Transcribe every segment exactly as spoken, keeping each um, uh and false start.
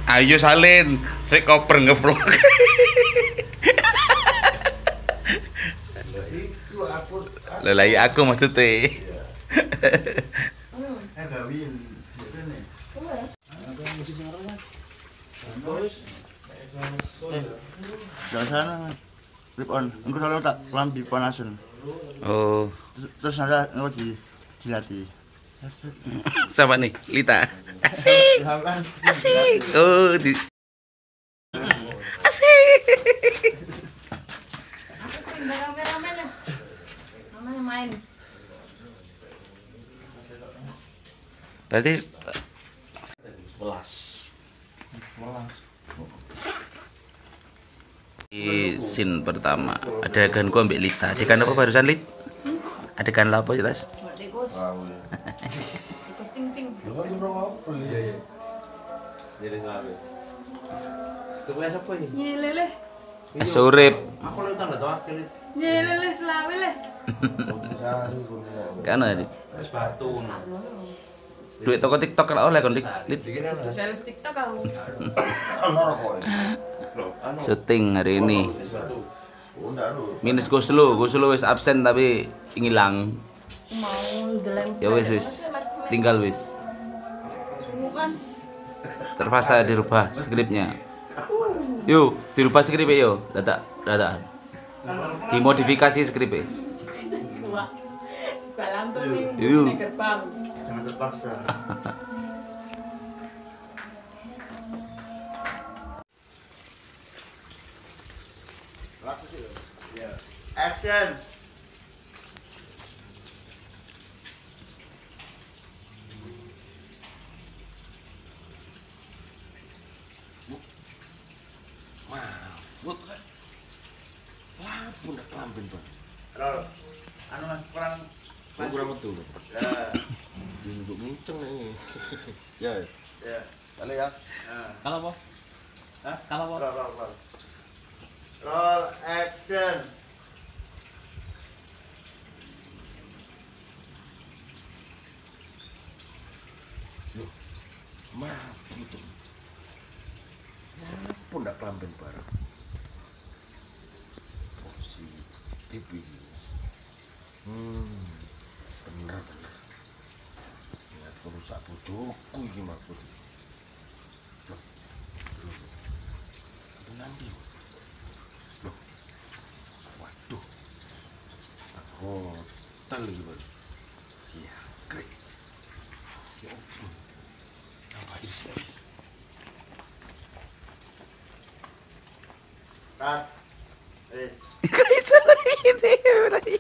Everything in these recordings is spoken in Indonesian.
Ayo salin, sik koper ngevlog. Iku aku. Lah iya aku maksudnya. Eh Gawin, betul nih. Ada musisi orang kan? Terus jangan sana. Clip on. Engko selalu tak lambi panasan. Oh, Terus, terus ada ngapa sih? Dilati. siapa nih? Lita. Asik. Asik. Oh, di Asik. Rame-rame dah. Namanya main. Berarti sebelas. di scene pertama adegan gua ambil Lita. Adegan apa barusan Lit? Adegan apa ya tas? Dekos. Dekos ting-ting. Jadi selalu. Tuh siapa ini? Nyelele. Surip. Aku lu tanda tuh akil. Nyelele selawe le. Kan ada. Es batu. Duit toko TikTok kalau oleh kon Lit. Lit. Sales TikTok aku. Syuting hari ini. Es batu. Minus go slow, go slow wis absen tapi ngilang. Mau gelem. Ya wis wis. Tinggal wis. Sungguh Mas. Terpaksa dirubah skripnya. Yuk, dirubah skripnya yo. Dadak, dadak. Dimodifikasi skripnya. Wah. Buka lampu nih. Yuk. Di gerbang. Jangan terpaksa. Action. Mahfud kan. Lampun dak lampin, Bang. Rol. Anu Mas kurang Lu kurang betul. ya. Untuk nginceng nih. Ya. Ya. Balik ya. Nah. Kalau apa? Hah? Kalau apa? Roll, roll, roll. Roll action. Mahfud. Lampun dak lampin bareng. Positif ini. Hmm. Bener bener. Ingat perusak bodohku iki Mahfud. Loh. Loh. Itu nanti. Loh. Waduh. Hotel iki, Bang. Iya, krik. Ya ampun. Apa isi? Cut. Eh. Kaisa ini berarti.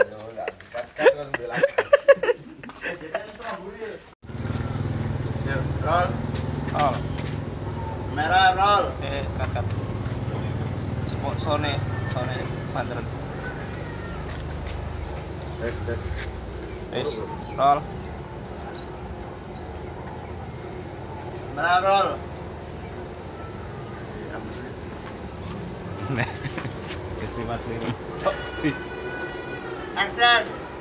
Ya, roll. Oh, Merah roll. eh kakak. Spot sone, sone mandret. Cek, cek. Wis, roll. Merah roll. Kesi Mas Lino. Action.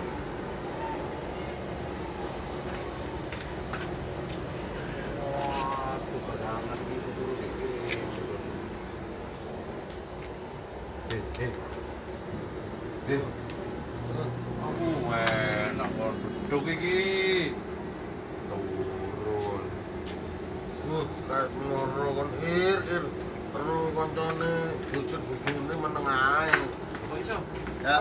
Aku enak kon duduk iki. Turun. Wah, kayak loro kon ir ir perlu koncone busur-busune meneng ae. Kok iso? Ya.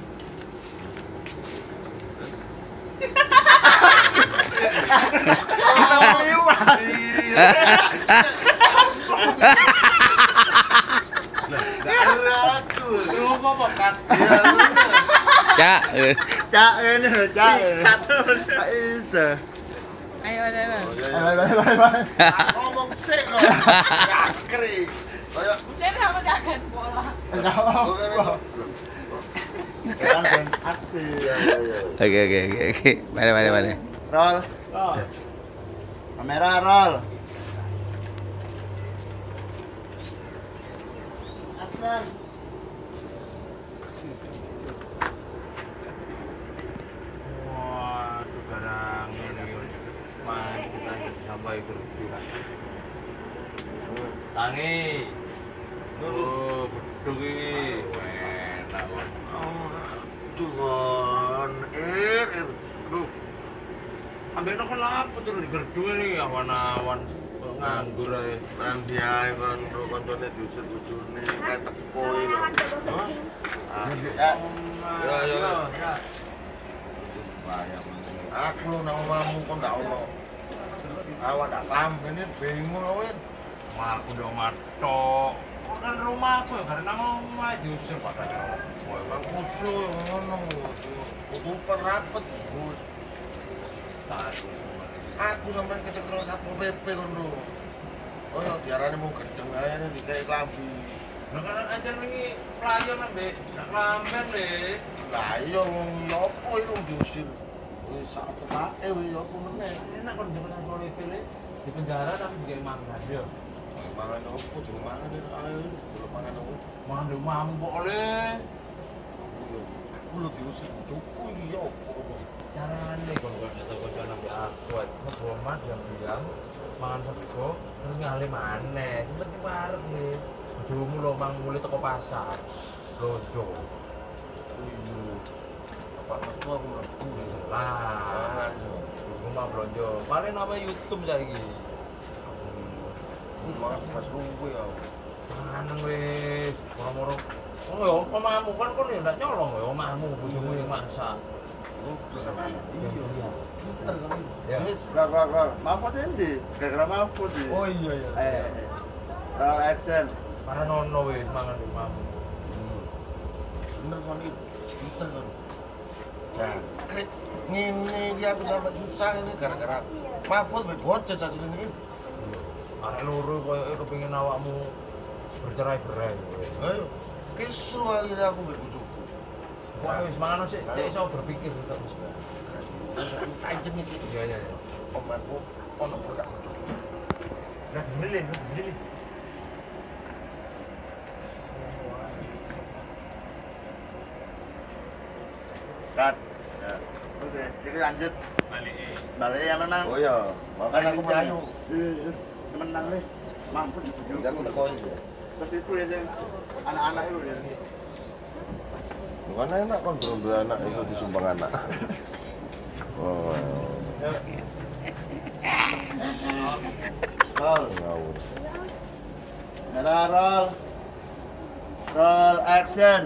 Rumah apa kan? Ya, eh. Cak ini, cak. Pak Isa. Ayo, ayo, ayo. Bye bye bye bye. Ngomong sik kok. Cakri. Kaya Jadi aku kaget bola. Enggak apa-apa. Kan ben aktif. ya ya ya. Oke oke oke oke. Mana mana mana. Roll. Oh, Kamera roll. Action. waduh barang ini. Mari kita sampai berjuang. Tangi. Oh, beduk iki. Enak kok. Aduh kon, ir, ir. Aduh, Ambek no kan apa tuh di gerdu ini awan-awan nganggur ae. nanti ae kon ro koncone diusir bojone kae teko iki lho. Hah? Ah, ya. Ya, ya, ya. Bahaya. Aku lho nang omahmu kok ndak ono. Awak ndak klambene bingung awet. Mah aku udah matok. Kok kan rumah aku ya karena omah diusir pada cowok. Bang usul ngono. Kutupan rapet. Gus. Aku sampai kecekel Satpol P P kon lho. Oh ya diarani mau gedeng ae nek dikei klambi. Lah kan aja wingi pelayan ambek nak lamben le. Lah iya wong ya apa iki wong diusir. Wis sak petake wis ya apa meneh. Enak kon dengan Satpol P P le di penjara tapi juga mangan yo. Mangan opo di rumah ini ae belum mangan opo. Mangan di omahmu kok le. Aku lho diusir cukup iki ya opo. Carane kon kok ada kanca ambek aku. Sego mas yang bilang mangan sego terus ngalih maneh. Sing penting wareg le. Bojomu lho mang mulai teko pasar. Lojo. Apa metu aku mlebu. Lah. Rumah belanja. Paling nama YouTube saiki. Mangan pas ruwe ya. Mangan wis, moro-moro. Oh ya, omahmu kan kon ya ndak nyolong ya omahmu, bojomu yang masak. Iya. Pinter kan. Ya. Wis, kok kok kok. Mahfud endi? Gara-gara Mahfud iki. Oh iya ya. Eh. Roll action. Para nono wis mangan di omahmu. Bener kon iki. Pinter kan. Jangkrik. Ngene iki aku sampai susah ini gara-gara Mahfud wis bocah sajine ini. Arek loro koyoke kepengin awakmu bercerai-berai. Ayo. Kesru akhirnya aku mbek bojoku. Wah wis mangan sik, cek iso berpikir tetep. Tak jenenge sih. Iya iya iya. Omanku ono budak bojoku. Lah beli, beli. Cut. Ya. Oke, jadi lanjut. Balik. Balik yang menang. Oh iya, makanya aku melayu. Iya, menang deh. Mahfud itu. Jadi aku teko iki. Terus itu ya yang anak-anak itu ya. Bukan enak kan belum dua anak itu disumbang anak. Oh. Roll. Ngawur. Merah roll. Roll action.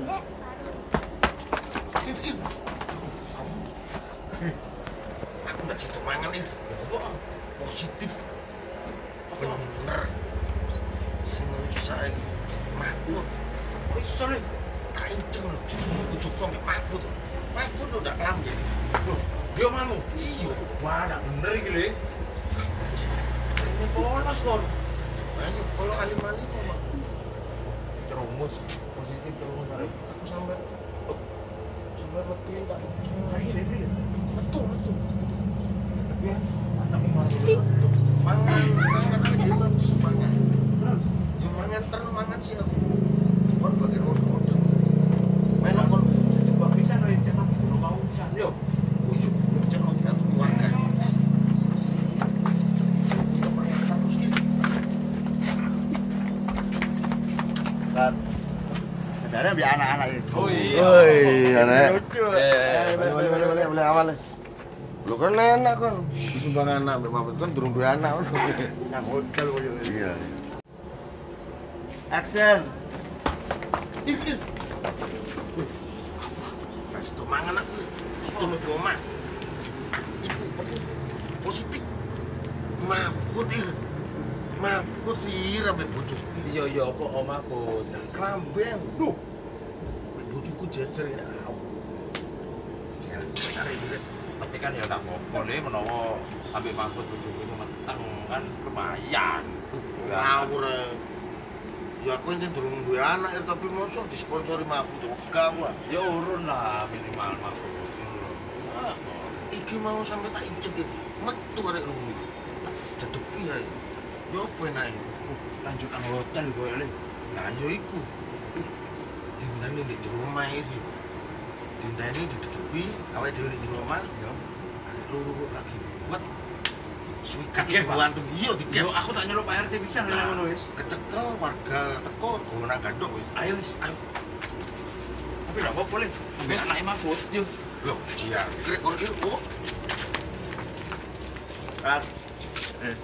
Aku nggak situ mangan nih. Positif. Bener. Sing rusak iki. Mahfud. Oh iso le. Tak inceng lho. Bojoku ambek Mahfud. Mahfud lho ndak kelam ya. Loh, dia omahmu. Iya. Wah, nak bener iki le. Ini polos kon. Ayo koyo alim-alim mah. Terumus positif terumus arek. Aku sampai oh, sampai metu tak Saiki le iki. metu metu. Ya, mantap iki. Mangan, mangan aku di mas, mangan. Ya mangan terus mangan sih aku. Kon bagian order. Melok kon Coba bisa no cek belum mau bisa. Yo. uyup cek mau diatur keluarga. Kita mangan terus gitu. Cut. Sebenarnya biar anak-anak itu. Oh iya. Woi, anak. Lucu. Eh, Boleh, boleh, boleh, boleh, boleh awal. Lu kan enak kan, disumbang anak, mbak Mahfud kan durung dua anak. Yang hotel kok. Iya. Action. Ih, ih. Mas tuh mangan aku, situ mau omah. Iku apa? Positif. Mahfud ir, Mahfud ir ambek bojoku. iya iya apa omahku. Klamben, duh. Ambek bojoku jejer ya. Jejer arek iki. Tapi kan ya ndak apa-apa le menawa ambek Mahfud bojoku semeteng kan lumayan. Ngawur. Ya aku ini durung duwe anak ya, tapi mosok disponsori Mahfud wegah gua. Ya urun lah minimal Mahfud. Iki mau sampai tak injek itu. Metu arek rumah. Tak dedepi ae. Yo apa enake? Lanjut nang hotel koyo le. Lah yo iku. Dintani di rumah iki. Dintani di dedepi, awake dhewe di rumah. Yo. Arek loro kok lagi buat. Suikat Oke, Pak. tuan tuh. Iya diket. Yo aku tak nyeluk Pak R T pisan lha ngono wis. Kecekel warga teko gona gandok wis. Ayo wis. Ayo. Tapi enggak apa boleh. Ambek anake Mahfud yo. Loh, dia krek kon iki kok. Kat. Eh.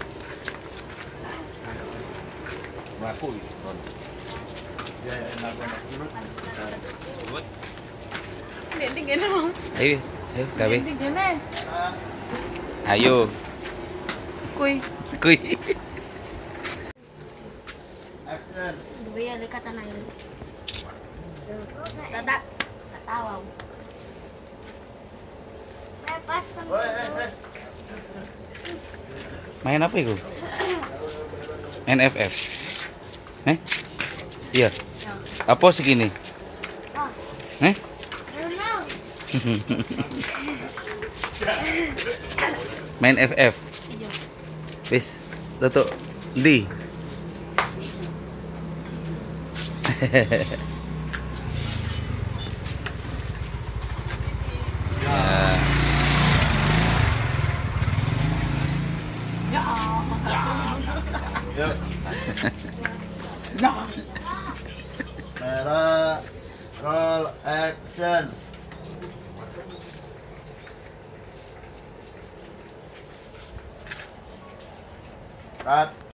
Ngaku iki. Ya enak banget. Dinding gini mau. Ayo, ayo gawe. Dinding gini. Ayo. Kuy. Kuy. Action. Dua ya dekat tanah ini. Tak tak tak tahu. Lepas kan. Main apa itu? Main F F. Eh? Iya. Apa segini? Oh, Eh? Bruno. Main F F. Iya. Wis, tutuk ndi? Ya. Ya Allah. Yuk. Ya. Merah. Roll action. Cut.